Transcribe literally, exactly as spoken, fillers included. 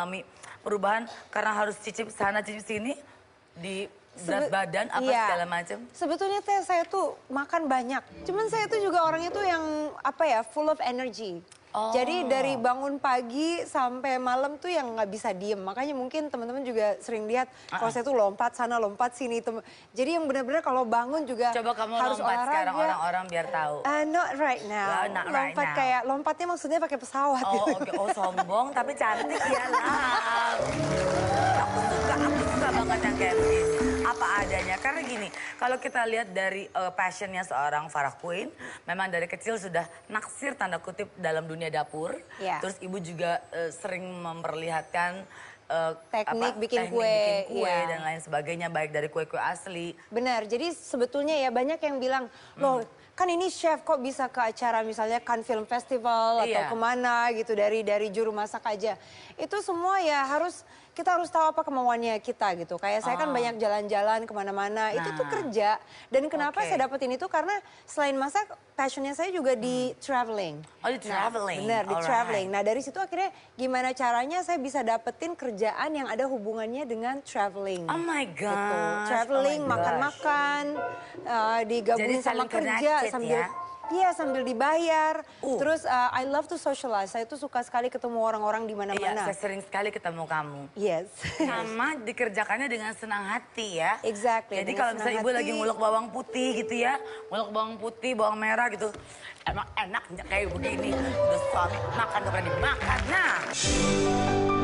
mengalami perubahan karena harus cicip sana cicip sini di berat badan apa iya. segala macam? Sebetulnya teh saya tuh makan banyak. Cuman saya tuh juga orangnya tuh yang apa ya, full of energy. Oh. Jadi dari bangun pagi sampai malam tuh yang nggak bisa diem. Makanya mungkin teman-teman juga sering lihat uh-uh. kalau saya tuh lompat sana lompat sini. Jadi yang benar-benar kalau bangun juga coba kamu harus lompat olahraga. Sekarang orang-orang biar tahu. Uh, not right now. Well, not right lompat now. kayak lompatnya maksudnya pakai pesawat. Oh, gitu. okay. Oh sombong tapi cantik ya lah. Aku suka, aku suka banget yang kayak begini. Apa adanya, karena gini, kalau kita lihat dari uh, passionnya seorang Farah Queen, memang dari kecil sudah naksir tanda kutip dalam dunia dapur. Yeah. Terus ibu juga uh, sering memperlihatkan uh, teknik apa, bikin teknik kue, bikin kue yeah. dan lain sebagainya, baik dari kue-kue asli. Benar, jadi sebetulnya ya banyak yang bilang, loh hmm. kan ini chef kok bisa ke acara misalnya Cannes Film Festival iya. atau kemana gitu dari dari juru masak aja. Itu semua ya harus, kita harus tahu apa kemauannya kita gitu. Kayak saya oh. kan banyak jalan-jalan kemana-mana, nah. itu tuh kerja. Dan kenapa okay. saya dapetin itu karena selain masak, passionnya saya juga hmm. di traveling. Oh di traveling? Nah, benar, di Alright. traveling. Nah dari situ akhirnya gimana caranya saya bisa dapetin kerjaan yang ada hubungannya dengan traveling. Oh my God. Gitu. Traveling, oh makan-makan, uh, digabungin sama kerja sambil... Ya? Iya sambil dibayar. Uh. Terus uh, I love to socialize. Saya tuh suka sekali ketemu orang-orang di mana-mana. Iya, saya sering sekali ketemu kamu. Yes. Sama dikerjakannya dengan senang hati ya. Exactly. Jadi kalau misalnya ibu lagi ngulek bawang putih gitu ya, ngulek bawang putih, bawang merah gitu, emang enak kayak begini. Udah suami makan gak pernah dimakan. Nah.